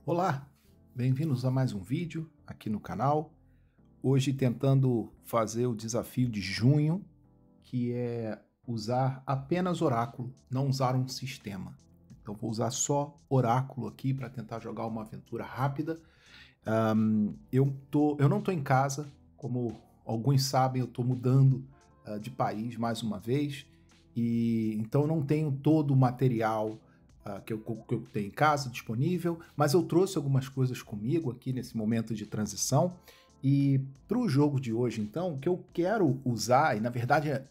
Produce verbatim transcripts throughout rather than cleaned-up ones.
Olá, bem-vindos a mais um vídeo aqui no canal. Hoje tentando fazer o desafio de junho, que é usar apenas oráculo, não usar um sistema. Então vou usar só oráculo aqui para tentar jogar uma aventura rápida. Um, eu, tô, eu não estou em casa, como alguns sabem, eu estou mudando uh, de país mais uma vez, e então eu não tenho todo o material Uh, que, eu, que eu tenho em casa disponível, mas eu trouxe algumas coisas comigo aqui nesse momento de transição. E para o jogo de hoje, então, o que eu quero usar, e na verdade é,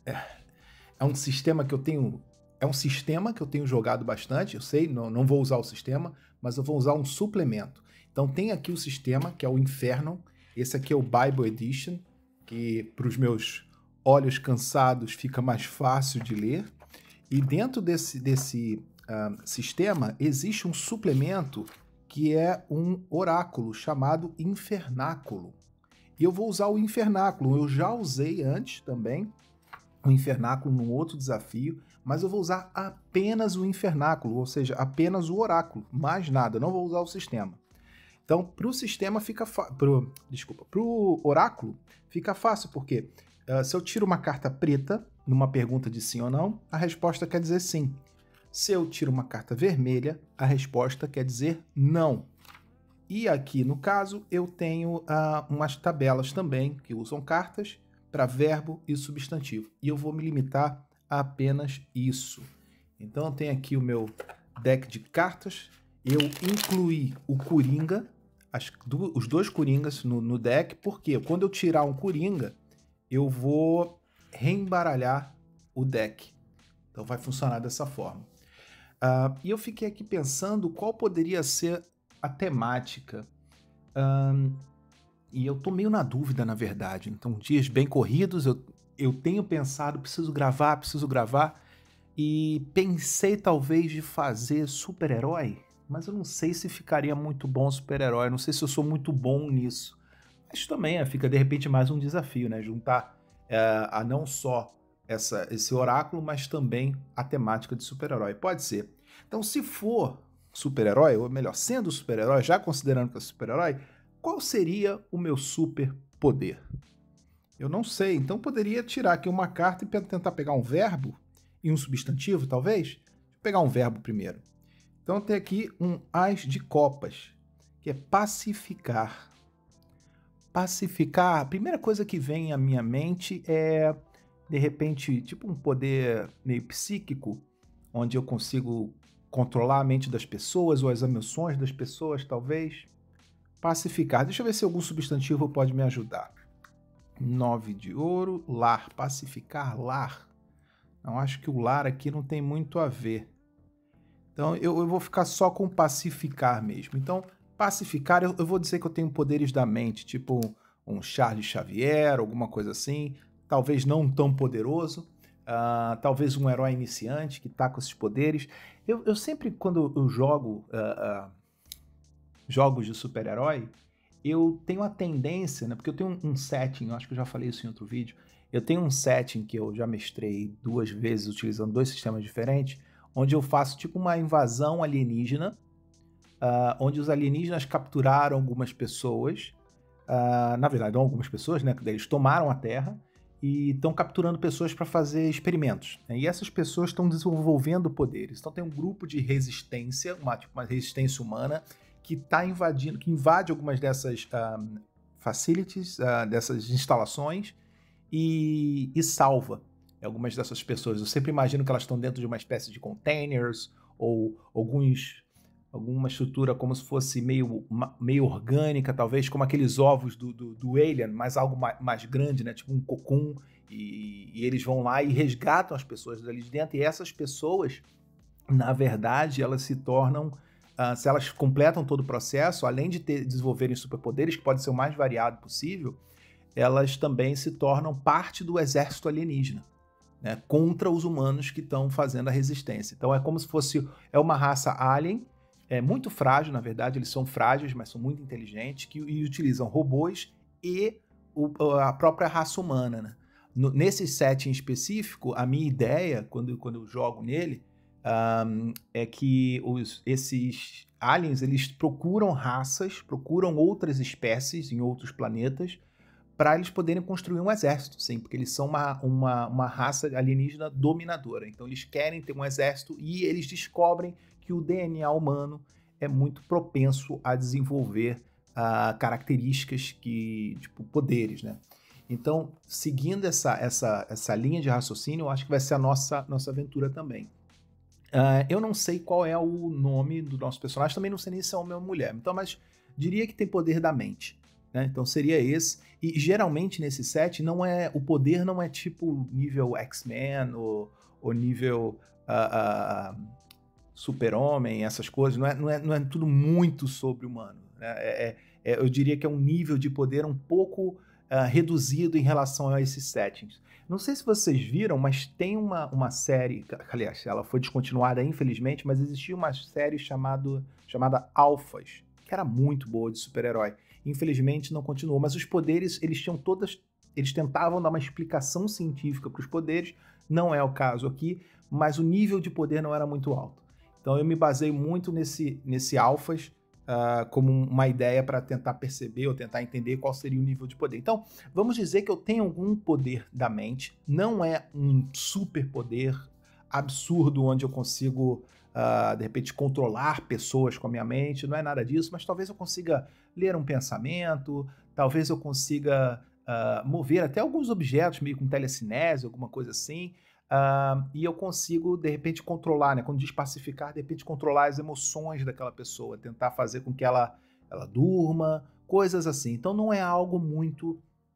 é um sistema que eu tenho. É um sistema que eu tenho jogado bastante, eu sei, não, não vou usar o sistema, mas eu vou usar um suplemento. Então tem aqui o sistema, que é o Inferno. Esse aqui é o Bible Edition, que para os meus olhos cansados fica mais fácil de ler. E dentro desse, desse Uh, sistema, existe um suplemento que é um oráculo chamado Infernáculo. E eu vou usar o Infernáculo. Eu já usei antes também o Infernáculo num outro desafio, mas eu vou usar apenas o Infernáculo, ou seja, apenas o oráculo, mais nada, não vou usar o sistema. Então, para o sistema fica pro, desculpa, para o oráculo fica fácil, porque uh, se eu tiro uma carta preta numa pergunta de sim ou não, a resposta quer dizer sim. Se eu tiro uma carta vermelha, a resposta quer dizer não. E aqui, no caso, eu tenho uh, umas tabelas também que usam cartas para verbo e substantivo. E eu vou me limitar a apenas isso. Então, eu tenho aqui o meu deck de cartas. Eu incluí o Coringa, as, do, os dois Coringas no, no deck, porque quando eu tirar um Coringa, eu vou reembaralhar o deck. Então, vai funcionar dessa forma. Uh, e eu fiquei aqui pensando qual poderia ser a temática. Um, e eu tô meio na dúvida, na verdade. Então, dias bem corridos, eu, eu tenho pensado, preciso gravar, preciso gravar. E pensei talvez de fazer super-herói, mas eu não sei se ficaria muito bom super-herói. Não sei se eu sou muito bom nisso. Mas também é, fica de repente mais um desafio, né? Juntar é, a não só Essa, esse oráculo, mas também a temática de super-herói. Pode ser. Então, se for super-herói, ou melhor, sendo super-herói, já considerando que é super-herói, qual seria o meu super-poder? Eu não sei. Então, poderia tirar aqui uma carta e tentar pegar um verbo e um substantivo, talvez? Deixa eu pegar um verbo primeiro. Então, tem aqui um As de Copas, que é pacificar. Pacificar, a primeira coisa que vem à minha mente é de repente, tipo um poder meio psíquico, onde eu consigo controlar a mente das pessoas ou as emoções das pessoas, talvez. Pacificar. Deixa eu ver se algum substantivo pode me ajudar. Nove de ouro, lar. Pacificar, lar. Não, acho que o lar aqui não tem muito a ver. Então, eu, eu vou ficar só com pacificar mesmo. Então, pacificar, eu, eu vou dizer que eu tenho poderes da mente, tipo um Charles Xavier, alguma coisa assim. Talvez não tão poderoso, uh, talvez um herói iniciante que está com esses poderes. Eu, eu sempre, quando eu jogo uh, uh, jogos de super-herói, eu tenho a tendência, né, porque eu tenho um, um setting, eu acho que eu já falei isso em outro vídeo, eu tenho um setting que eu já mestrei duas vezes utilizando dois sistemas diferentes, onde eu faço tipo uma invasão alienígena, uh, onde os alienígenas capturaram algumas pessoas, uh, na verdade não algumas pessoas, né, eles tomaram a Terra, e estão capturando pessoas para fazer experimentos. Né? E essas pessoas estão desenvolvendo poderes. Então tem um grupo de resistência, uma, tipo, uma resistência humana, que está invadindo, que invade algumas dessas um, facilities, uh, dessas instalações, e, e salva algumas dessas pessoas. Eu sempre imagino que elas estão dentro de uma espécie de containers, ou alguns... alguma estrutura como se fosse meio, meio orgânica, talvez, como aqueles ovos do, do, do Alien, mas algo mais, mais grande, né? Tipo um cocum, e, e eles vão lá e resgatam as pessoas dali de dentro, e essas pessoas, na verdade, elas se tornam, uh, se elas completam todo o processo, além de ter, desenvolverem superpoderes, que pode ser o mais variado possível, elas também se tornam parte do exército alienígena, né? Contra os humanos que estão fazendo a resistência. Então é como se fosse, é uma raça alien, é muito frágil, na verdade, eles são frágeis, mas são muito inteligentes, que e utilizam robôs e o, a própria raça humana. Né? No, nesse setting específico, a minha ideia, quando, quando eu jogo nele, um, é que os, esses aliens, eles procuram raças, procuram outras espécies em outros planetas para eles poderem construir um exército, sim, porque eles são uma, uma, uma raça alienígena dominadora. Então eles querem ter um exército e eles descobrem que o D N A humano é muito propenso a desenvolver uh, características que, tipo, poderes, né? Então, seguindo essa, essa, essa linha de raciocínio, eu acho que vai ser a nossa, nossa aventura também. Uh, eu não sei qual é o nome do nosso personagem, também não sei nem se é homem ou mulher, então, mas diria que tem poder da mente, né? Então seria esse. E geralmente nesse set, não é, o poder não é tipo nível X-Men ou, ou nível uh, uh, Super-Homem, essas coisas, não é, não, é, não é tudo muito sobre-humano, né? É, é, eu diria que é um nível de poder um pouco uh, reduzido em relação a esses settings. Não sei se vocês viram, mas tem uma, uma série, aliás, ela foi descontinuada infelizmente, mas existia uma série chamado, chamada Alphas, que era muito boa de super-herói. Infelizmente não continuou, mas os poderes, eles tinham todas, eles tentavam dar uma explicação científica para os poderes, não é o caso aqui, mas o nível de poder não era muito alto. Então eu me baseio muito nesse, nesse Alphas, Uh, como uma ideia para tentar perceber ou tentar entender qual seria o nível de poder. Então, vamos dizer que eu tenho algum poder da mente, não é um superpoder absurdo onde eu consigo, uh, de repente, controlar pessoas com a minha mente, não é nada disso, mas talvez eu consiga ler um pensamento, talvez eu consiga uh, mover até alguns objetos, meio com telecinese, alguma coisa assim, Uh, e eu consigo, de repente, controlar, né? Quando diz pacificar, de repente, controlar as emoções daquela pessoa, tentar fazer com que ela, ela durma, coisas assim. Então, não é algo muito,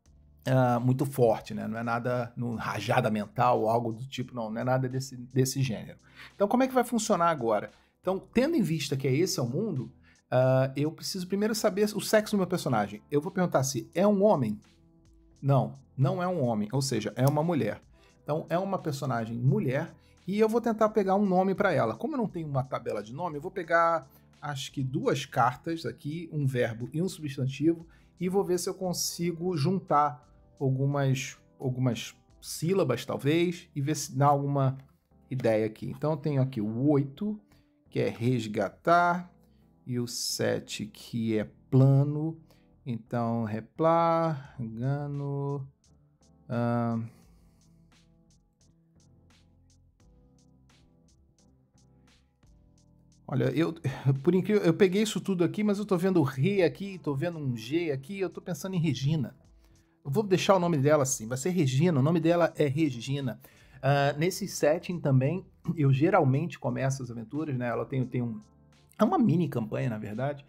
uh, muito forte, né? Não é nada no rajada mental ou algo do tipo, não, não é nada desse, desse gênero. Então, como é que vai funcionar agora? Então, tendo em vista que esse é o mundo, uh, eu preciso primeiro saber o sexo do meu personagem. Eu vou perguntar se é um homem? Não, não é um homem, ou seja, é uma mulher. Então, é uma personagem mulher e eu vou tentar pegar um nome para ela. Como eu não tenho uma tabela de nome, eu vou pegar, acho que duas cartas aqui, um verbo e um substantivo, e vou ver se eu consigo juntar algumas, algumas sílabas, talvez, e ver se dá alguma ideia aqui. Então, eu tenho aqui o oito, que é resgatar, e o sete, que é plano. Então, replar, engano... Uh, Olha, eu, por incrível, eu peguei isso tudo aqui, mas eu tô vendo Re aqui, tô vendo um G aqui, eu tô pensando em Regina. Eu vou deixar o nome dela assim, vai ser Regina, o nome dela é Regina. Uh, nesse setting também, eu geralmente começo as aventuras, né? Ela tem, tem um... É uma mini campanha, na verdade,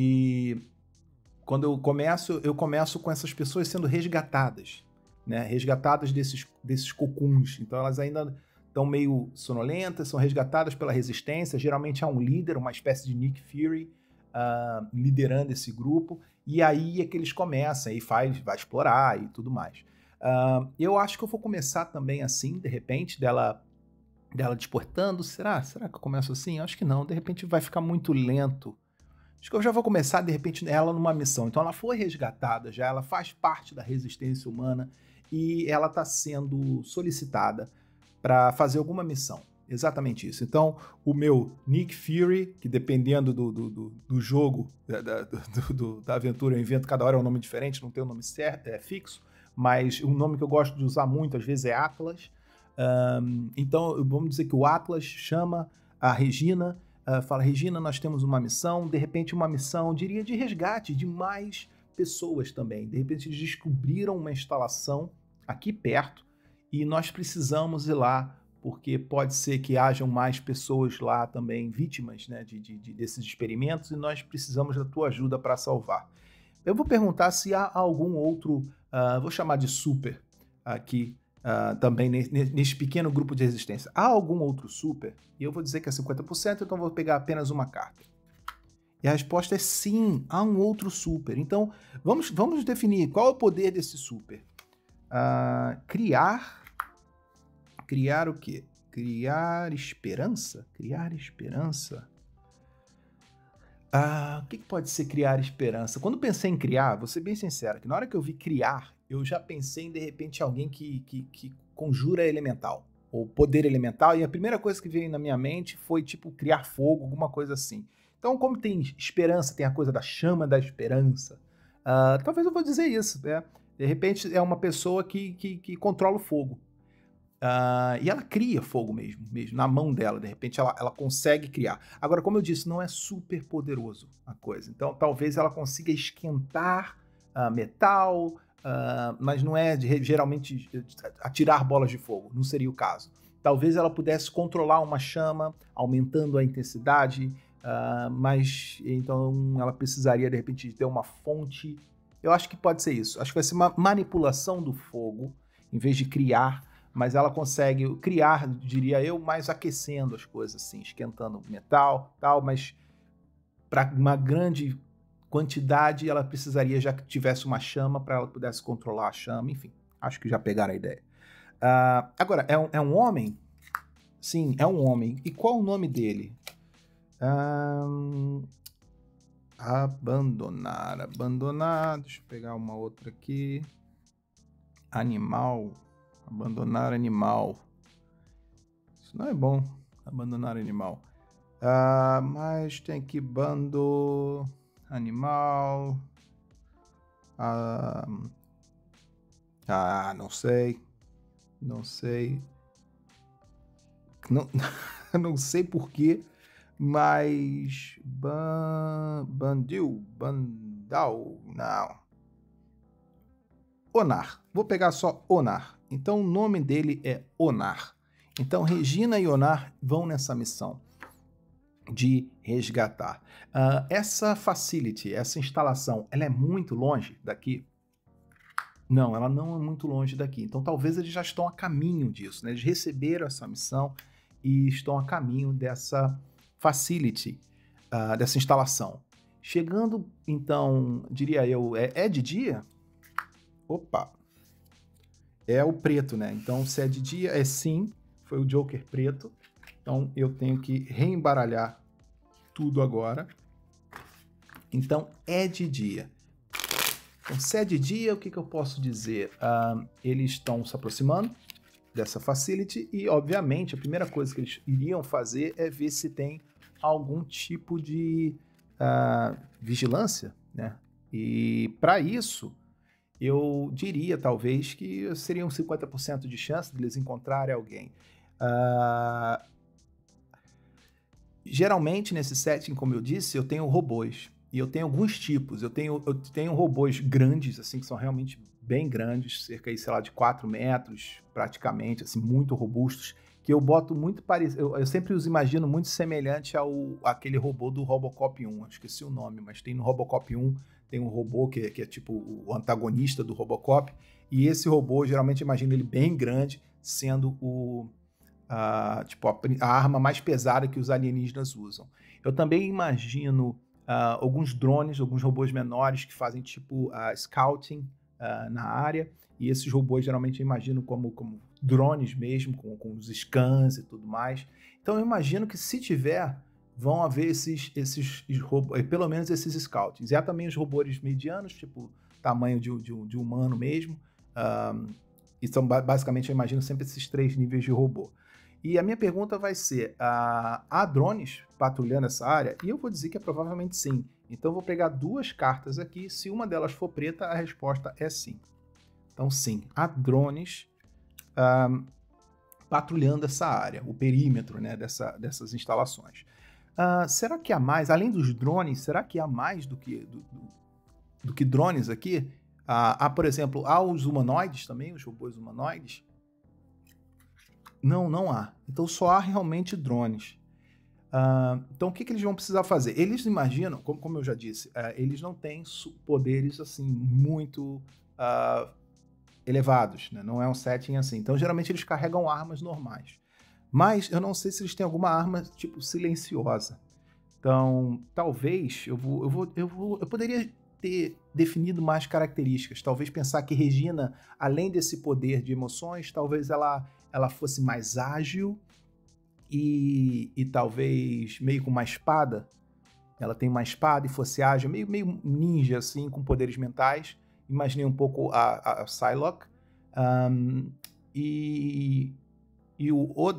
e quando eu começo, eu começo com essas pessoas sendo resgatadas, né? Resgatadas desses, desses cocuns. Então elas ainda... estão meio sonolentas, são resgatadas pela resistência, geralmente há um líder, uma espécie de Nick Fury, uh, liderando esse grupo, e aí é que eles começam, e faz, vai explorar e tudo mais. Uh, eu acho que eu vou começar também assim, de repente, dela, dela desportando, será? Será que eu começo assim? Acho que não, de repente vai ficar muito lento. Acho que eu já vou começar, de repente, ela numa missão. Então ela foi resgatada já, ela faz parte da resistência humana, e ela está sendo solicitada para fazer alguma missão. Exatamente isso. Então, o meu Nick Fury, que dependendo do, do, do, do jogo, da, da, do, do, da aventura, eu invento, cada hora é um nome diferente, não tem um nome certo, é fixo, mas um nome que eu gosto de usar muito, às vezes, é Atlas. Um, então, vamos dizer que o Atlas chama a Regina, uh, fala, Regina, nós temos uma missão, de repente uma missão, diria, de resgate de mais pessoas também. De repente, eles descobriram uma instalação aqui perto, e nós precisamos ir lá, porque pode ser que hajam mais pessoas lá também vítimas, né, de, de, de, desses experimentos, e nós precisamos da tua ajuda para salvar. Eu vou perguntar se há algum outro, uh, vou chamar de super aqui, uh, também nesse, nesse pequeno grupo de resistência. Há algum outro super? E eu vou dizer que é cinquenta por cento, então vou pegar apenas uma carta. E a resposta é sim, há um outro super. Então, vamos, vamos definir qual é o poder desse super. Uh, criar... Criar o quê? Criar esperança? Criar esperança? Ah, o que pode ser criar esperança? Quando pensei em criar, vou ser bem sincero, que na hora que eu vi criar, eu já pensei em, de repente, alguém que, que, que conjura elemental, ou poder elemental, e a primeira coisa que veio na minha mente foi, tipo, criar fogo, alguma coisa assim. Então, como tem esperança, tem a coisa da chama da esperança, uh, talvez eu vou dizer isso, né? De repente é uma pessoa que, que, que controla o fogo. Uh, e ela cria fogo mesmo, mesmo, na mão dela, de repente ela, ela consegue criar. Agora, como eu disse, não é super poderoso a coisa. Então, talvez ela consiga esquentar uh, metal, uh, mas não é de, geralmente atirar bolas de fogo, não seria o caso. Talvez ela pudesse controlar uma chama, aumentando a intensidade, uh, mas então ela precisaria, de repente, de ter uma fonte. Eu acho que pode ser isso. Acho que vai ser uma manipulação do fogo, em vez de criar, mas ela consegue criar, diria eu, mais aquecendo as coisas, assim, esquentando metal, tal, mas para uma grande quantidade ela precisaria já que tivesse uma chama para ela pudesse controlar a chama, enfim, acho que já pegaram a ideia. Uh, agora, é um, é um homem? Sim, é um homem. E qual o nome dele? Um, abandonar, abandonar, deixa eu pegar uma outra aqui. Animal, abandonar animal. Isso não é bom, abandonar animal. Uh, mas tem aqui bando, animal. Uh, ah, não sei. Não sei. Não, não sei porquê, mas. Ban, bandil, bandal, não. Onar. Vou pegar só Onar. Então o nome dele é Onar. Então Regina e Onar vão nessa missão de resgatar. Uh, essa facility, essa instalação, ela é muito longe daqui? Não, ela não é muito longe daqui. Então talvez eles já estão a caminho disso, né? Eles receberam essa missão e estão a caminho dessa facility, uh, dessa instalação. Chegando, então, diria eu, é, é de dia? Opa! É o preto, né? Então, se é de dia, é sim, foi o Joker preto. Então, eu tenho que reembaralhar tudo agora. Então, é de dia. Então, se é de dia, o que, que eu posso dizer? Uh, eles estão se aproximando dessa facility e, obviamente, a primeira coisa que eles iriam fazer é ver se tem algum tipo de uh, vigilância, né? E, para isso, eu diria, talvez, que seria uns cinquenta por cento de chance de eles encontrarem alguém. Uh, geralmente, nesse setting, como eu disse, eu tenho robôs. E eu tenho alguns tipos. Eu tenho, eu tenho robôs grandes, assim, que são realmente bem grandes, cerca, sei lá, de quatro metros, praticamente, assim, muito robustos, que eu boto muito parecido. Eu, eu sempre os imagino muito semelhante ao aquele robô do Robocop um. Esqueci o nome, mas tem no Robocop um, tem um robô que é, que é tipo o antagonista do Robocop. E esse robô, geralmente, imagino ele bem grande, sendo o, a, tipo, a, a arma mais pesada que os alienígenas usam. Eu também imagino Uh, alguns drones, alguns robôs menores que fazem tipo uh, scouting uh, na área, e esses robôs geralmente eu imagino como, como drones mesmo, com, com os scans e tudo mais. Então eu imagino que se tiver, vão haver esses, esses robôs, pelo menos esses scoutings. E há também os robôs medianos, tipo tamanho de, de, de humano mesmo, uh, e são basicamente, eu imagino sempre esses três níveis de robô. E a minha pergunta vai ser, uh, há drones patrulhando essa área? E eu vou dizer que é provavelmente sim. Então eu vou pegar duas cartas aqui, se uma delas for preta, a resposta é sim. Então sim, há drones uh, patrulhando essa área, o perímetro, né, dessa, dessas instalações. Uh, será que há mais, além dos drones, será que há mais do que, do, do, do que drones aqui? Uh, há, por exemplo, há os humanoides também, os robôs humanoides? Não, não há. Então só há realmente drones. Uh, então o que, que eles vão precisar fazer? Eles imaginam, como, como eu já disse, uh, eles não têm poderes assim muito uh, elevados, né? Não é um setting assim. Então geralmente eles carregam armas normais. Mas eu não sei se eles têm alguma arma tipo silenciosa. Então talvez eu vou, eu vou, eu vou, eu poderia ter definido mais características. Talvez pensar que Regina, além desse poder de emoções, talvez ela ela fosse mais ágil e, e talvez meio com uma espada. Ela tem uma espada e fosse ágil, meio, meio ninja, assim, com poderes mentais. Imaginei um pouco a, a, a Psylocke. Um, e, e o Oda,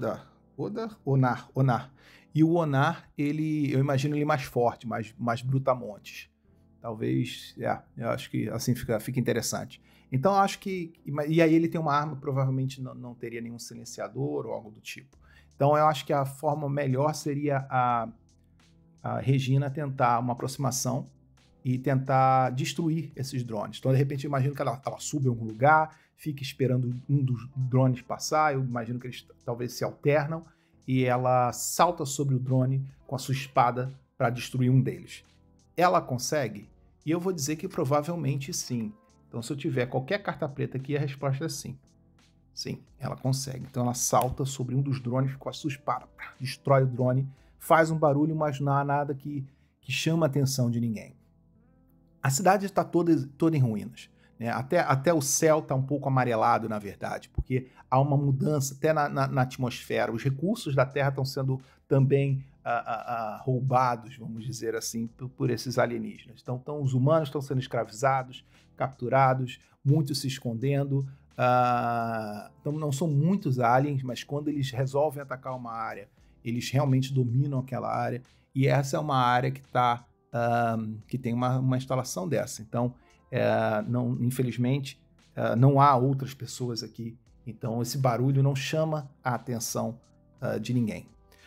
Odar, Onar, Onar. E o Onar, ele, eu imagino ele mais forte, mais, mais brutamontes. Talvez, é, eu acho que assim fica, fica interessante. Então, eu acho que, e aí ele tem uma arma, provavelmente não, não teria nenhum silenciador ou algo do tipo. Então, eu acho que a forma melhor seria a, a Regina tentar uma aproximação e tentar destruir esses drones. Então, de repente, eu imagino que ela, ela suba em algum lugar, fica esperando um dos drones passar, eu imagino que eles talvez se alternam, e ela salta sobre o drone com a sua espada para destruir um deles. Ela consegue? E eu vou dizer que provavelmente sim. Então, se eu tiver qualquer carta preta aqui, a resposta é sim. Sim, ela consegue. Então, ela salta sobre um dos drones com a sua espada, destrói o drone, faz um barulho, mas não há nada que, que chama a atenção de ninguém. A cidade está toda, toda em ruínas. Né? Até, até o céu está um pouco amarelado, na verdade, porque há uma mudança até na, na, na atmosfera. Os recursos da Terra estão sendo também ah, ah, ah, roubados, vamos dizer assim, por, por esses alienígenas. Então, então, os humanos estão sendo escravizados, capturados, muitos se escondendo. Ah, então, não são muitos aliens, mas quando eles resolvem atacar uma área, eles realmente dominam aquela área. E essa é uma área que está... Uh, que tem uma, uma instalação dessa. Então, uh, não, infelizmente, uh, não há outras pessoas aqui. Então, esse barulho não chama a atenção uh, de ninguém.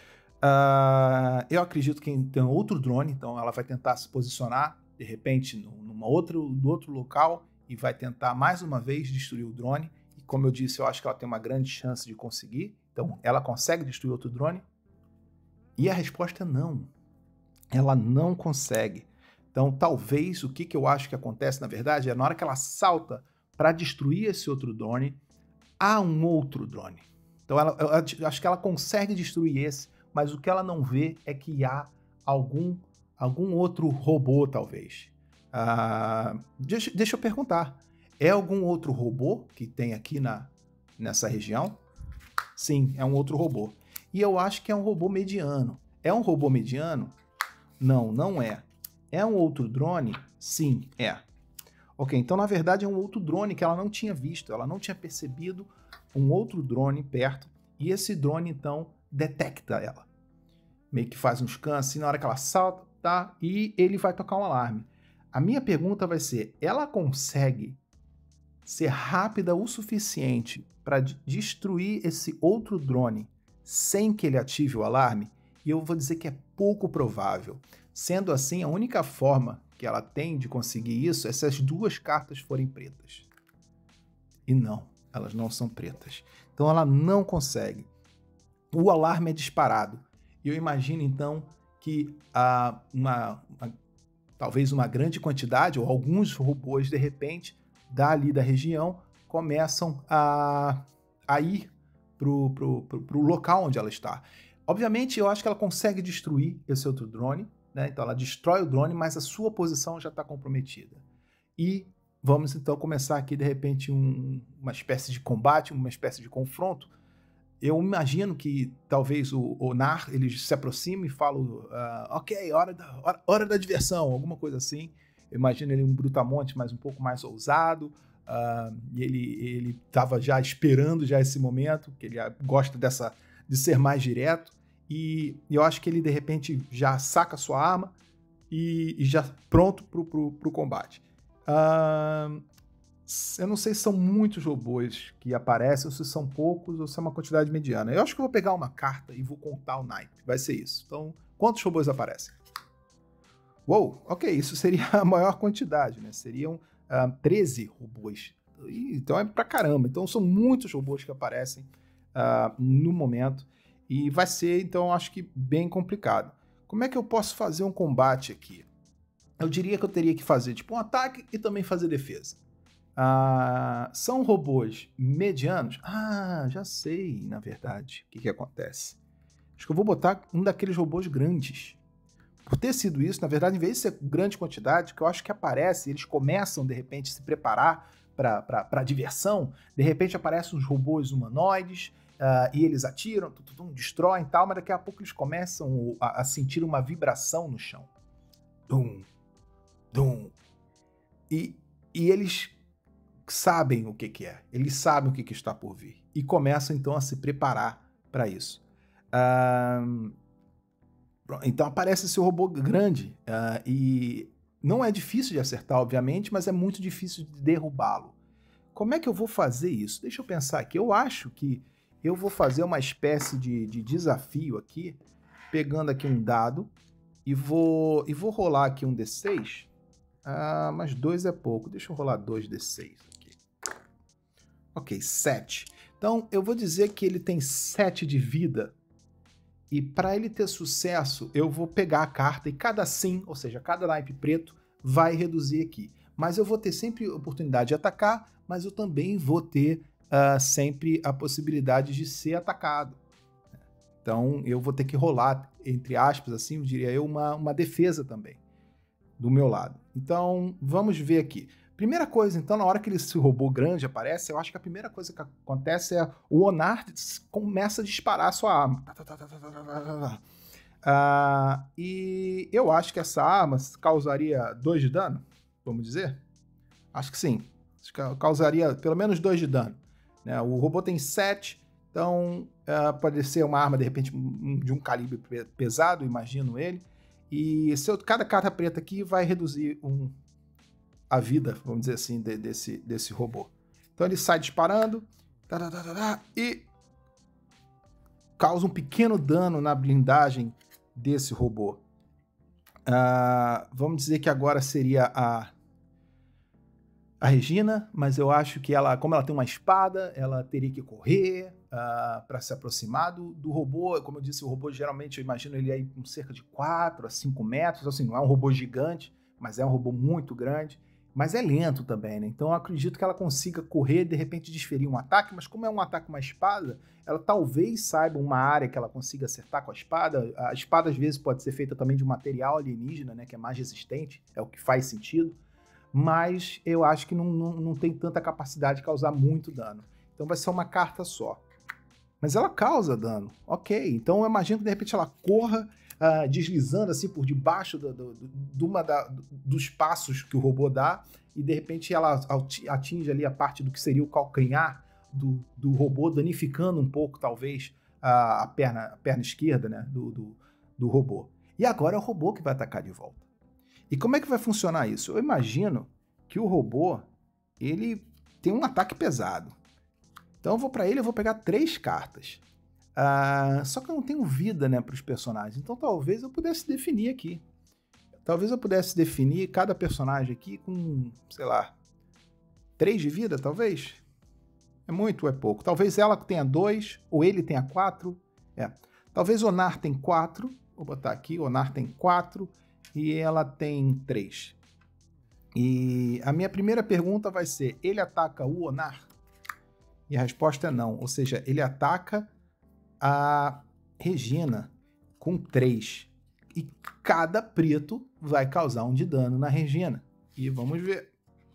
Uh, eu acredito que tem outro drone, então ela vai tentar se posicionar, de repente, numa outro, no outro local e vai tentar, mais uma vez, destruir o drone. E, como eu disse, eu acho que ela tem uma grande chance de conseguir. Então, ela consegue destruir outro drone? E a resposta é não. Ela não consegue. Então, talvez o que, que eu acho que acontece, na verdade, é na hora que ela salta para destruir esse outro drone, há um outro drone. Então, ela, eu acho que ela consegue destruir esse, mas o que ela não vê é que há algum, algum outro robô, talvez. Ah, deixa, deixa eu perguntar. É algum outro robô que tem aqui na, nessa região? Sim, é um outro robô. E eu acho que é um robô mediano. É um robô mediano? Não, não é. É um outro drone? Sim, é. Ok, então na verdade é um outro drone que ela não tinha visto, ela não tinha percebido um outro drone perto, e esse drone então detecta ela. Meio que faz um scan assim, na hora que ela salta, tá? E ele vai tocar um alarme. A minha pergunta vai ser, ela consegue ser rápida o suficiente para destruir esse outro drone sem que ele ative o alarme? E eu vou dizer que é pouco provável. Sendo assim, a única forma que ela tem de conseguir isso é se as duas cartas forem pretas. E não, elas não são pretas. Então ela não consegue. O alarme é disparado. E eu imagino então que ah, uma, uma, talvez uma grande quantidade, ou alguns robôs, de repente, dali da região, começam a, a ir para o local onde ela está. Obviamente, eu acho que ela consegue destruir esse outro drone, né? Então ela destrói o drone, mas a sua posição já está comprometida. E vamos então começar aqui, de repente, um, uma espécie de combate, uma espécie de confronto. Eu imagino que talvez o Onar ele se aproxime e fala, uh, ok, hora da, hora, hora da diversão, alguma coisa assim. Eu imagino ele um brutamonte, mas um pouco mais ousado. Uh, e ele estava já esperando já esse momento, que ele gosta dessa, de ser mais direto. E eu acho que ele, de repente, já saca sua arma e, e já pronto para o combate. Uh, eu não sei se são muitos robôs que aparecem, ou se são poucos, ou se é uma quantidade mediana. Eu acho que eu vou pegar uma carta e vou contar o naipe. Vai ser isso. Então, quantos robôs aparecem? Uou, ok, isso seria a maior quantidade, né? Seriam uh, treze robôs. Então é pra caramba. Então são muitos robôs que aparecem uh, no momento. E vai ser, então, acho que bem complicado. Como é que eu posso fazer um combate aqui? Eu diria que eu teria que fazer tipo um ataque e também fazer defesa. Ah, são robôs medianos? Ah, já sei, na verdade, o que, que acontece. Acho que eu vou botar um daqueles robôs grandes. Por ter sido isso, na verdade, em vez de ser grande quantidade, que eu acho que aparece, eles começam, de repente, a se preparar para a diversão, de repente aparecem uns robôs humanoides, Uh, e eles atiram, tum, tum, tum, destroem e tal, mas daqui a pouco eles começam a, a sentir uma vibração no chão. Dum, dum. E, e eles sabem o que, que é, eles sabem o que, que está por vir. E começam então a se preparar para isso. Ah, então aparece esse robô grande uh, e não é difícil de acertar, obviamente, mas é muito difícil de derrubá-lo. Como é que eu vou fazer isso? Deixa eu pensar aqui. Eu acho que eu vou fazer uma espécie de, de desafio aqui, pegando aqui um dado e vou, e vou rolar aqui um D seis. Ah, mas dois é pouco. Deixa eu rolar dois D seis aqui. Ok, sete. Então eu vou dizer que ele tem sete de vida. E para ele ter sucesso, eu vou pegar a carta e cada sim, ou seja, cada naipe preto, vai reduzir aqui. Mas eu vou ter sempre a oportunidade de atacar, mas eu também vou ter uh, sempre a possibilidade de ser atacado. Então eu vou ter que rolar, entre aspas, assim, eu diria eu, uma, uma defesa também, do meu lado. Então vamos ver aqui. Primeira coisa, então, na hora que esse robô grande aparece, eu acho que a primeira coisa que acontece é o Onar começa a disparar a sua arma. Uh, e eu acho que essa arma causaria dois de dano, vamos dizer? Acho que sim. Acho que causaria pelo menos dois de dano. Né? O robô tem sete, então uh, pode ser uma arma, de repente, de um calibre pesado, imagino ele. E se eu, cada carta preta aqui vai reduzir um... a vida, vamos dizer assim, de, desse, desse robô. Então ele sai disparando tá, tá, tá, tá, e causa um pequeno dano na blindagem desse robô. Uh, vamos dizer que agora seria a, a Regina, mas eu acho que ela, como ela tem uma espada, ela teria que correr uh, para se aproximar do, do robô. Como eu disse, o robô geralmente, eu imagino ele aí com cerca de quatro a cinco metros, assim, não é um robô gigante, mas é um robô muito grande. Mas é lento também, né? Então eu acredito que ela consiga correr e de repente desferir um ataque, mas como é um ataque com uma espada, ela talvez saiba uma área que ela consiga acertar com a espada. A espada às vezes pode ser feita também de um material alienígena, né? Que é mais resistente, é o que faz sentido. Mas eu acho que não, não, não tem tanta capacidade de causar muito dano. Então vai ser uma carta só. Mas ela causa dano, ok. Então eu imagino que de repente ela corra Uh, deslizando assim por debaixo do, do, do, do uma da, dos passos que o robô dá e de repente ela atinge ali a parte do que seria o calcanhar do, do robô, danificando um pouco talvez a, a, perna, a perna esquerda, né, do, do, do robô. E agora é o robô que vai atacar de volta. E como é que vai funcionar isso? Eu imagino que o robô ele tem um ataque pesado. Então eu vou para ele, eu vou pegar três cartas. Uh, só que eu não tenho vida, né, para os personagens. Então talvez eu pudesse definir aqui. Talvez eu pudesse definir cada personagem aqui com, sei lá, três de vida, talvez? É muito ou é pouco? Talvez ela tenha dois, ou ele tenha quatro. É. Talvez Onar tem quatro. Vou botar aqui, Onar tem quatro e ela tem três. E a minha primeira pergunta vai ser, ele ataca o Onar? E a resposta é não. Ou seja, ele ataca a Regina com três. E cada preto vai causar um de dano na Regina. E vamos ver.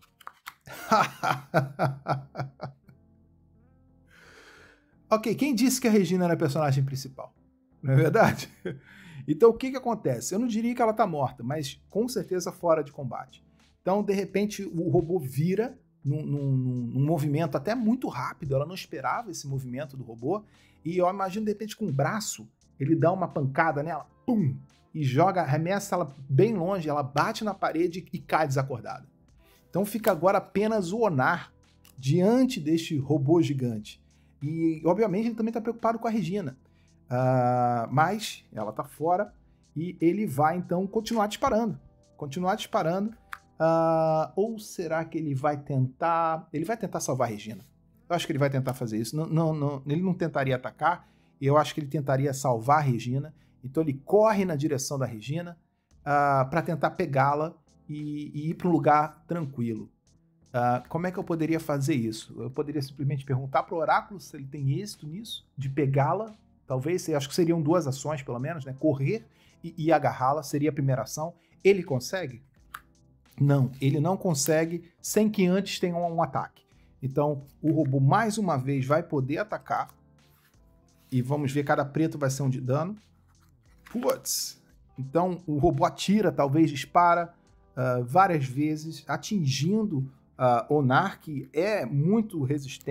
Ok, quem disse que a Regina era a personagem principal? Não é verdade? Então o que que acontece? Eu não diria que ela tá morta, mas com certeza fora de combate. Então, de repente, o robô vira num, num, num movimento até muito rápido. Ela não esperava esse movimento do robô. E eu imagino, de repente, com o braço, ele dá uma pancada nela, pum, e joga, arremessa ela bem longe, ela bate na parede e cai desacordada. Então fica agora apenas o Onar diante deste robô gigante. E, obviamente, ele também está preocupado com a Regina. Uh, mas ela está fora e ele vai, então, continuar disparando. Continuar disparando. Uh, ou será que ele vai tentar... Ele vai tentar salvar a Regina. Eu acho que ele vai tentar fazer isso. Não, não, não, ele não tentaria atacar. Eu acho que ele tentaria salvar a Regina. Então ele corre na direção da Regina uh, para tentar pegá-la e, e ir para um lugar tranquilo. Uh, como é que eu poderia fazer isso? Eu poderia simplesmente perguntar para o oráculo se ele tem êxito nisso, de pegá-la. Talvez, acho que seriam duas ações pelo menos, né? Correr e, e agarrá-la seria a primeira ação. Ele consegue? Não, ele não consegue sem que antes tenha um, um ataque. Então, o robô, mais uma vez, vai poder atacar. E vamos ver, cada preto vai ser um de dano. Putz! Então, o robô atira, talvez dispara uh, várias vezes, atingindo uh, Onar, que é muito resistente.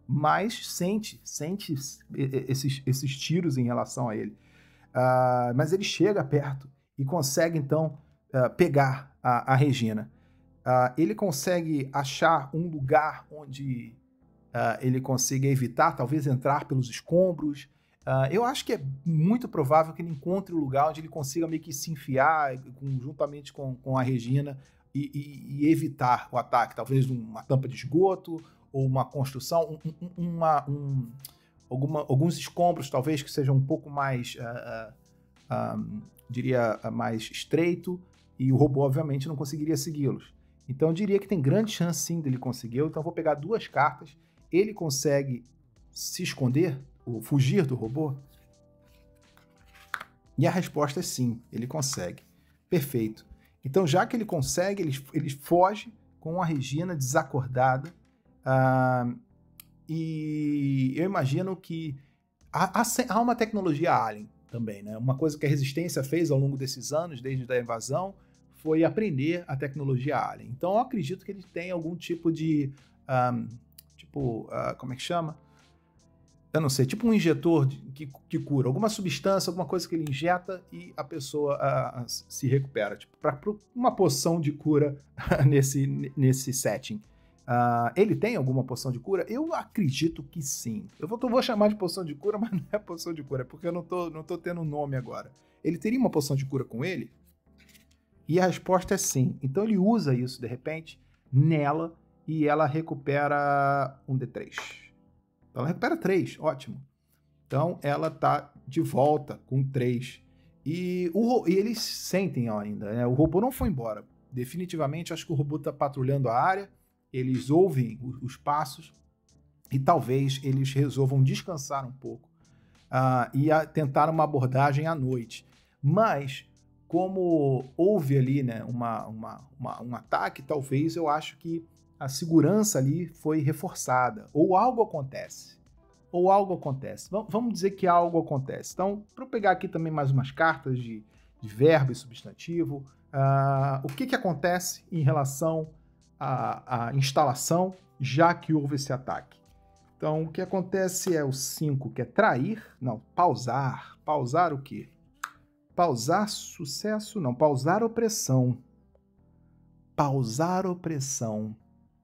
mas sente, sente esses, esses tiros em relação a ele. Uh, mas ele chega perto e consegue, então, uh, pegar a, a Regina. Uh, ele consegue achar um lugar onde uh, ele consiga evitar, talvez entrar pelos escombros. Uh, eu acho que é muito provável que ele encontre um lugar onde ele consiga meio que se enfiar com, juntamente com, com a Regina e, e, e evitar o ataque. Talvez uma tampa de esgoto ou uma construção, um, um, uma, um, alguma, alguns escombros talvez que sejam um pouco mais, uh, uh, um, diria, uh, mais estreito, e o robô obviamente não conseguiria segui-los. Então eu diria que tem grande chance sim dele conseguir. Então eu vou pegar duas cartas. Ele consegue se esconder, ou fugir do robô? E a resposta é sim, ele consegue. Perfeito. Então já que ele consegue, ele, ele foge com a Regina desacordada. Uh, e eu imagino que há, há, há uma tecnologia alien também, né? Uma coisa que a Resistência fez ao longo desses anos, desde a invasão, foi aprender a tecnologia alien. Então eu acredito que ele tem algum tipo de, um, tipo, uh, como é que chama? Eu não sei, tipo um injetor de, que, que cura, alguma substância, alguma coisa que ele injeta e a pessoa uh, se recupera, tipo, para uma poção de cura nesse, nesse setting. Uh, ele tem alguma poção de cura? Eu acredito que sim. Eu vou, eu vou chamar de poção de cura, mas não é poção de cura, é porque eu não tô, não tô tendo um nome agora. Ele teria uma poção de cura com ele? E a resposta é sim. Então ele usa isso, de repente, nela, e ela recupera um D três. Ela recupera três, ótimo. Então ela tá de volta com três. E, o, e eles sentem ainda, né? O robô não foi embora. Definitivamente, acho que o robô tá patrulhando a área, eles ouvem os passos e talvez eles resolvam descansar um pouco uh, e a, tentar uma abordagem à noite. Mas, como houve ali, né, uma, uma, uma, um ataque, talvez eu acho que a segurança ali foi reforçada. Ou algo acontece. Ou algo acontece. V vamos dizer que algo acontece. Então, para eu pegar aqui também mais umas cartas de, de verbo e substantivo, uh, o que, que acontece em relação A, a instalação, já que houve esse ataque. Então, o que acontece é o cinco, que é trair, não, pausar. Pausar o quê? Pausar sucesso, não, pausar opressão. Pausar opressão.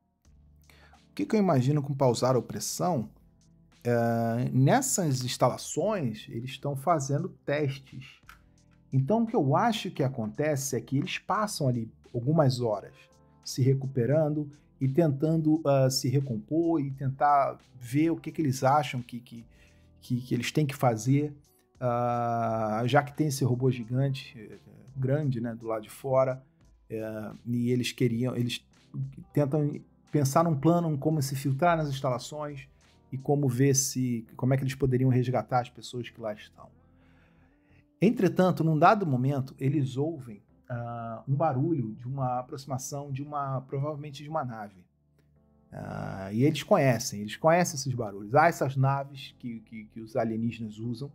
O que, que eu imagino com pausar opressão? É, nessas instalações, eles estão fazendo testes. Então, o que eu acho que acontece é que eles passam ali algumas horas se recuperando e tentando uh, se recompor e tentar ver o que, que eles acham que, que, que, que eles têm que fazer, uh, já que tem esse robô gigante, grande, né, do lado de fora, uh, e eles queriam, eles tentam pensar num plano como se filtrar nas instalações e como ver se, como é que eles poderiam resgatar as pessoas que lá estão. Entretanto, num dado momento, eles ouvem Uh, um barulho de uma aproximação de uma, provavelmente de uma nave. Uh, e eles conhecem, eles conhecem esses barulhos. Há essas naves que, que, que os alienígenas usam,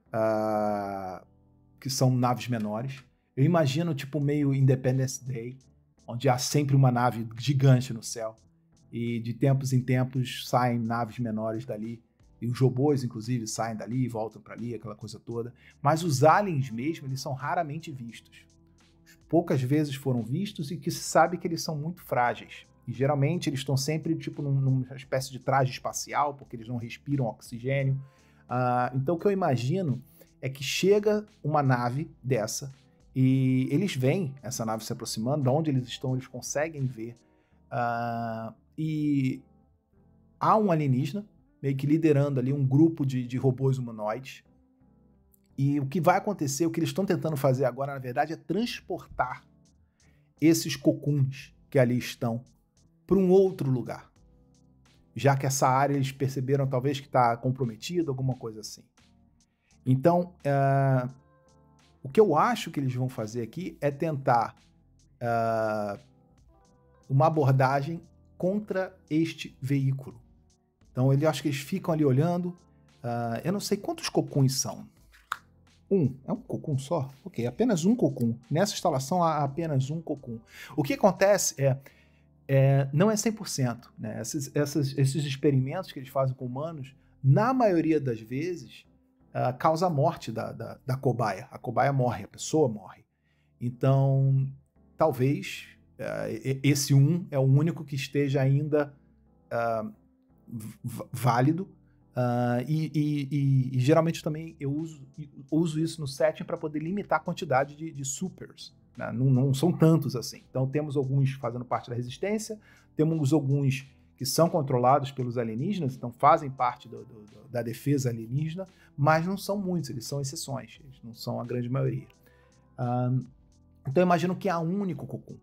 uh, que são naves menores. Eu imagino tipo meio Independence Day, onde há sempre uma nave gigante no céu. E de tempos em tempos saem naves menores dali. E os robôs, inclusive, saem dali e voltam para ali, aquela coisa toda. Mas os aliens mesmo, eles são raramente vistos. Poucas vezes foram vistos e que se sabe que eles são muito frágeis. E geralmente eles estão sempre tipo num, numa espécie de traje espacial, porque eles não respiram oxigênio. Uh, então o que eu imagino é que chega uma nave dessa e eles veem essa nave se aproximando, de onde eles estão eles conseguem ver. Uh, e há um alienígena meio que liderando ali um grupo de, de robôs humanoides. E o que vai acontecer, o que eles estão tentando fazer agora, na verdade, é transportar esses cocuns que ali estão para um outro lugar. Já que essa área eles perceberam talvez que está comprometida, alguma coisa assim. Então, uh, o que eu acho que eles vão fazer aqui é tentar uh, uma abordagem contra este veículo. Então, eu acho que eles ficam ali olhando. Uh, eu não sei quantos cocuns são. Um. É um cocum só? Ok, apenas um cocum. Nessa instalação há apenas um cocum. O que acontece é, é, não é cem por cento. Né? Esses, essas, esses experimentos que eles fazem com humanos, na maioria das vezes, uh, causa a morte da, da, da cobaia. A cobaia morre, a pessoa morre. Então, talvez uh, esse um é o único que esteja ainda uh, válido. Uh, e, e, e, e geralmente também eu uso, uso isso no setting para poder limitar a quantidade de, de supers. Né? Não, não são tantos assim. Então temos alguns fazendo parte da resistência, temos alguns que são controlados pelos alienígenas, então fazem parte do, do, da defesa alienígena, mas não são muitos, eles são exceções, eles não são a grande maioria. Uh, então eu imagino que há um único Cocoon.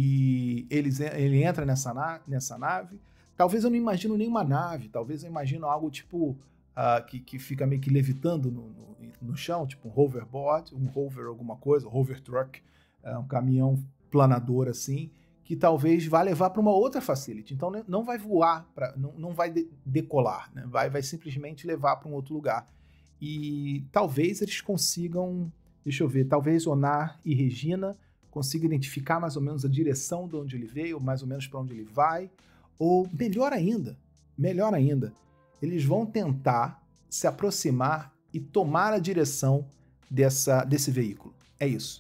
E eles, ele entra nessa, na, nessa nave. Talvez eu não imagino nenhuma nave, talvez eu imagino algo tipo uh, que, que fica meio que levitando no, no, no chão, tipo um hoverboard, um hover alguma coisa, um hover truck, uh, um caminhão planador assim, que talvez vá levar para uma outra facility. Então não vai voar, pra, não, não vai de, decolar, né? vai, vai simplesmente levar para um outro lugar. E talvez eles consigam, deixa eu ver, talvez Onar e Regina consigam identificar mais ou menos a direção de onde ele veio, mais ou menos para onde ele vai. Ou melhor ainda, melhor ainda, eles vão tentar se aproximar e tomar a direção dessa, desse veículo. É isso.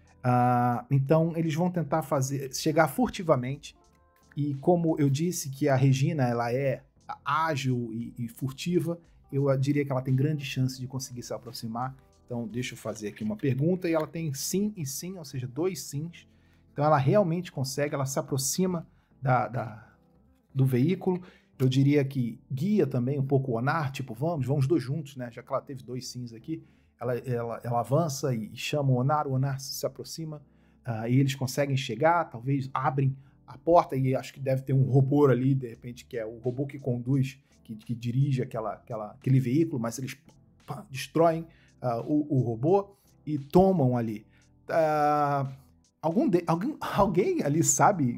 Uh, então eles vão tentar fazer, chegar furtivamente. E como eu disse que a Regina ela é ágil e, e furtiva, eu diria que ela tem grande chance de conseguir se aproximar. Então deixa eu fazer aqui uma pergunta e ela tem sim e sim, ou seja, dois sims. Então ela realmente consegue, ela se aproxima da, da, do veículo. Eu diria que guia também um pouco o Onar, tipo, vamos, vamos dois juntos, né? Já que ela teve dois sims aqui, ela, ela, ela avança e, e chama o Onar, o Onar se aproxima uh, e eles conseguem chegar, talvez abrem a porta e acho que deve ter um robô ali, de repente, que é o robô que conduz, que, que dirige aquela, aquela, aquele veículo, mas eles pá, destroem Uh, o, o robô e tomam ali. Uh, algum de, alguém, alguém ali sabe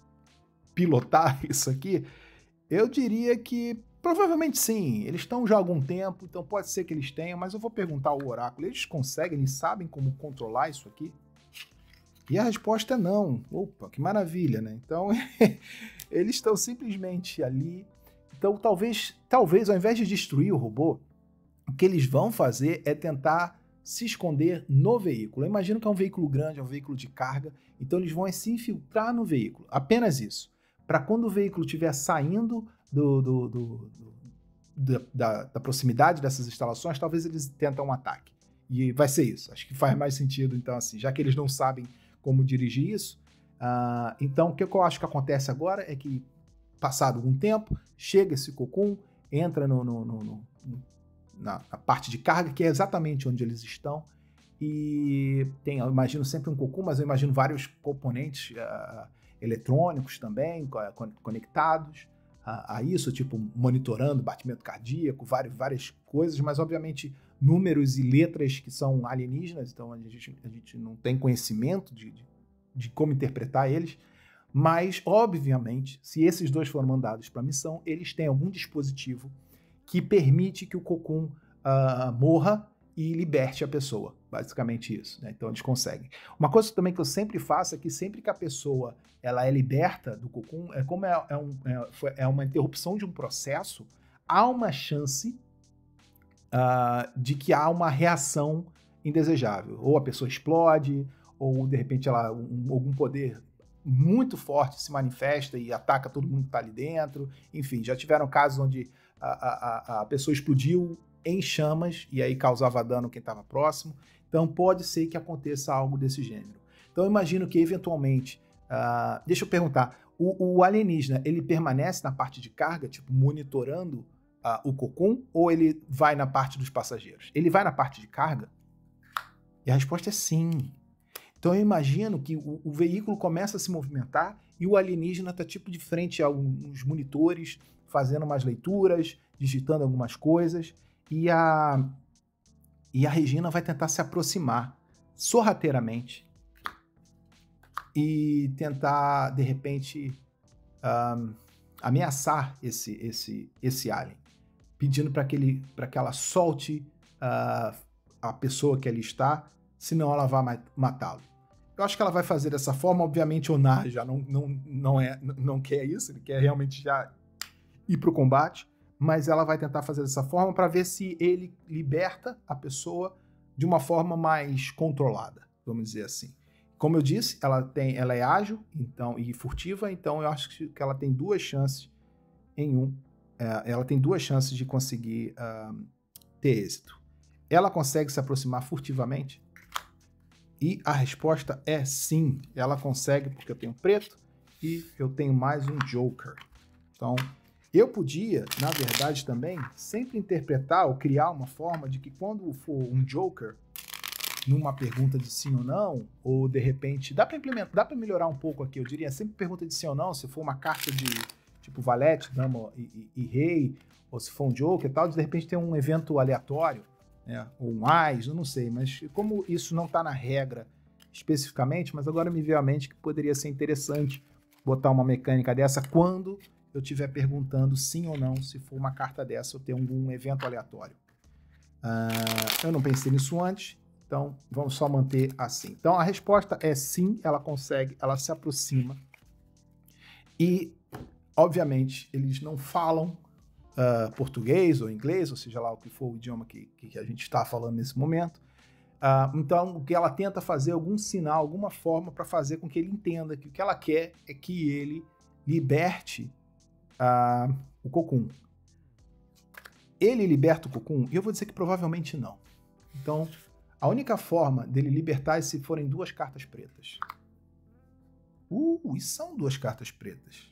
pilotar isso aqui? Eu diria que provavelmente sim. Eles estão já há algum tempo, então pode ser que eles tenham, mas eu vou perguntar ao oráculo. Eles conseguem, eles sabem como controlar isso aqui? E a resposta é não. Opa, que maravilha, né? Então, eles estão simplesmente ali. Então, talvez, talvez, ao invés de destruir o robô, o que eles vão fazer é tentar se esconder no veículo. Eu imagino que é um veículo grande, é um veículo de carga, então eles vão se infiltrar no veículo. Apenas isso. Para quando o veículo estiver saindo do, do, do, do, da, da proximidade dessas instalações, talvez eles tentem um ataque. E vai ser isso. Acho que faz mais sentido, então, assim, já que eles não sabem como dirigir isso. Uh, então, o que eu acho que acontece agora é que, passado algum tempo, chega esse Cocoon, entra no, no, no, no Na, na parte de carga, que é exatamente onde eles estão, e tem, eu imagino sempre um Cocoon, mas eu imagino vários componentes uh, eletrônicos também, uh, conectados a, a isso, tipo monitorando batimento cardíaco, várias, várias coisas, mas obviamente números e letras que são alienígenas, então a gente, a gente não tem conhecimento de, de, de como interpretar eles, mas obviamente, se esses dois foram mandados para a missão, eles têm algum dispositivo que permite que o Cocoon uh, morra e liberte a pessoa. Basicamente isso, né? Então eles conseguem. Uma coisa também que eu sempre faço é que sempre que a pessoa ela é liberta do Cocoon, é como é, é, um, é, é uma interrupção de um processo, há uma chance uh, de que há uma reação indesejável. Ou a pessoa explode, ou de repente ela, um, algum poder muito forte se manifesta e ataca todo mundo que está ali dentro. Enfim, já tiveram casos onde A, a, a pessoa explodiu em chamas e aí causava dano quem estava próximo. Então pode ser que aconteça algo desse gênero. Então eu imagino que eventualmente, uh, deixa eu perguntar, o, o alienígena ele permanece na parte de carga, tipo monitorando uh, o Cocoon, ou ele vai na parte dos passageiros? Ele vai na parte de carga? E a resposta é sim. Então eu imagino que o, o veículo começa a se movimentar e o alienígena está tipo de frente a uns monitores, fazendo umas leituras, digitando algumas coisas, e a, e a Regina vai tentar se aproximar sorrateiramente e tentar, de repente, um, ameaçar esse, esse, esse alien, pedindo para que, ele, para que ela solte uh, a pessoa que ali está, senão ela vai matá-lo. eu acho que ela vai fazer dessa forma. Obviamente, Onar já não, não, não, é, não quer isso, ele quer realmente já ir para o combate, mas ela vai tentar fazer dessa forma para ver se ele liberta a pessoa de uma forma mais controlada, vamos dizer assim. Como eu disse, ela, tem, ela é ágil então, e furtiva, então eu acho que ela tem duas chances em um. É, ela tem duas chances de conseguir uh, ter êxito. Ela consegue se aproximar furtivamente? E a resposta é sim, ela consegue, porque eu tenho preto e eu tenho mais um Joker. Então, eu podia, na verdade também, sempre interpretar ou criar uma forma de que quando for um Joker, numa pergunta de sim ou não, ou de repente, dá para implementar, dá para melhorar um pouco aqui, eu diria sempre pergunta de sim ou não, se for uma carta de tipo valete, dama e, e, e rei, ou se for um Joker e tal, de repente tem um evento aleatório, né, ou um ás, eu não sei, mas como isso não está na regra especificamente, mas agora me veio à mente que poderia ser interessante botar uma mecânica dessa quando eu estiver perguntando sim ou não, se for uma carta dessa ou ter algum evento aleatório. Uh, eu não pensei nisso antes, então vamos só manter assim. Então a resposta é sim, ela consegue, ela se aproxima e, obviamente, eles não falam Uh, português ou inglês, ou seja lá o que for o idioma que, que a gente está falando nesse momento. Uh, então, o que ela tenta fazer, algum sinal, alguma forma para fazer com que ele entenda que o que ela quer é que ele liberte uh, o Cocoon. Ele liberta o Cocoon? E eu vou dizer que provavelmente não. Então, a única forma dele libertar é se forem duas cartas pretas. Uh, e são duas cartas pretas.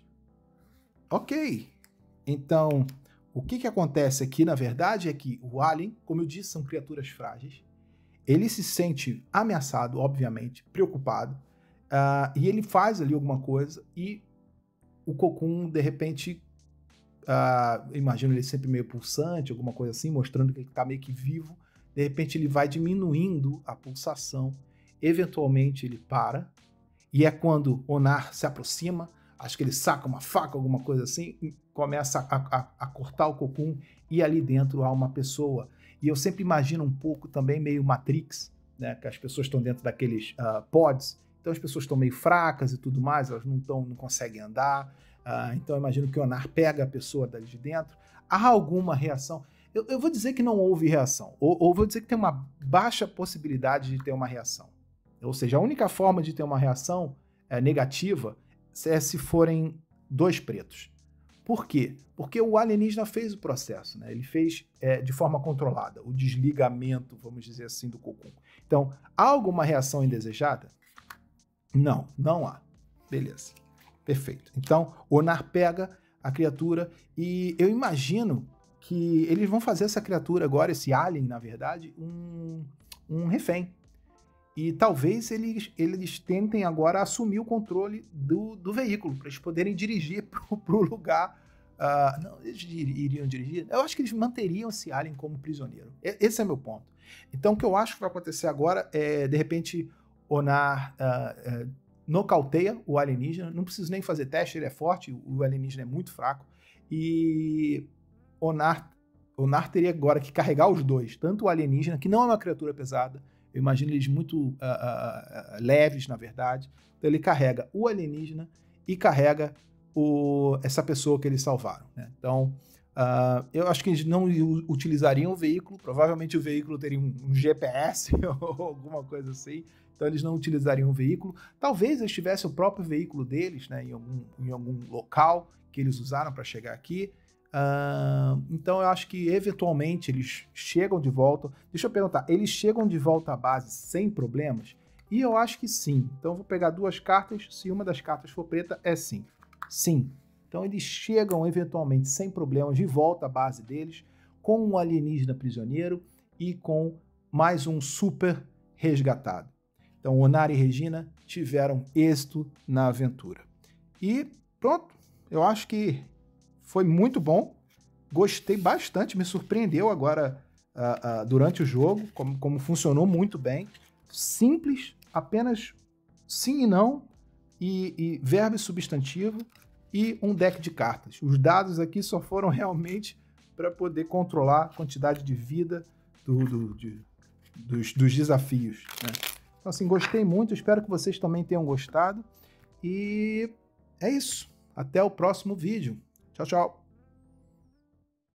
Ok. Então, o que, que acontece aqui, na verdade, é que o Alien, como eu disse, são criaturas frágeis. Ele se sente ameaçado, obviamente, preocupado, uh, e ele faz ali alguma coisa, e o Cocoon, de repente, uh, imagino ele sempre meio pulsante, alguma coisa assim, mostrando que ele está meio que vivo. De repente, ele vai diminuindo a pulsação, eventualmente ele para, e é quando Onar se aproxima, acho que ele saca uma faca, alguma coisa assim, e começa a, a, a cortar o Cocoon, e ali dentro há uma pessoa. E eu sempre imagino um pouco também meio Matrix, né, que as pessoas estão dentro daqueles uh, pods, então as pessoas estão meio fracas e tudo mais, elas não, tão, não conseguem andar, uh, então eu imagino que o Onar pega a pessoa dali de dentro. Há alguma reação? Eu, eu vou dizer que não houve reação, ou, ou vou dizer que tem uma baixa possibilidade de ter uma reação. Ou seja, a única forma de ter uma reação é, negativa é se forem dois pretos. Por quê? Porque o alienígena fez o processo, né? Ele fez é, de forma controlada, o desligamento, vamos dizer assim, do Cocoon. Então, há alguma reação indesejada? Não, não há. Beleza. Perfeito. Então, Onar pega a criatura e eu imagino que eles vão fazer essa criatura agora, esse alien, na verdade, um, um refém. E talvez eles, eles tentem agora assumir o controle do, do veículo, para eles poderem dirigir para o lugar. Uh, não, eles iriam dirigir? Eu acho que eles manteriam esse alien como prisioneiro. Esse é meu ponto. Então, o que eu acho que vai acontecer agora é, de repente, Onar uh, uh, nocauteia o alienígena. Não preciso nem fazer teste, ele é forte, o alienígena é muito fraco. E Onar, Onar teria agora que carregar os dois, tanto o alienígena, que não é uma criatura pesada, eu imagino eles muito uh, uh, uh, leves, na verdade. Então ele carrega o alienígena e carrega o, essa pessoa que eles salvaram, né? Então, uh, eu acho que eles não utilizariam o veículo. Provavelmente o veículo teria um, um G P S ou alguma coisa assim. Então eles não utilizariam o veículo. Talvez eles tivessem o próprio veículo deles, né, em algum, em algum local que eles usaram para chegar aqui. Uh, então eu acho que eventualmente eles chegam de volta. Deixa eu perguntar, eles chegam de volta à base sem problemas? E eu acho que sim. Então eu vou pegar duas cartas, se uma das cartas for preta, é sim. Sim. Então eles chegam eventualmente sem problemas de volta à base deles, com um alienígena prisioneiro e com mais um super resgatado. Então Onar e Regina tiveram êxito na aventura. E pronto, eu acho que foi muito bom, gostei bastante, me surpreendeu agora uh, uh, durante o jogo, como, como funcionou muito bem. Simples, apenas sim e não, e, e verbo e substantivo, e um deck de cartas. Os dados aqui só foram realmente para poder controlar a quantidade de vida do, do, de, dos, dos desafios, né? Então, assim, gostei muito, espero que vocês também tenham gostado. E é isso. Até o próximo vídeo. Tchau, tchau.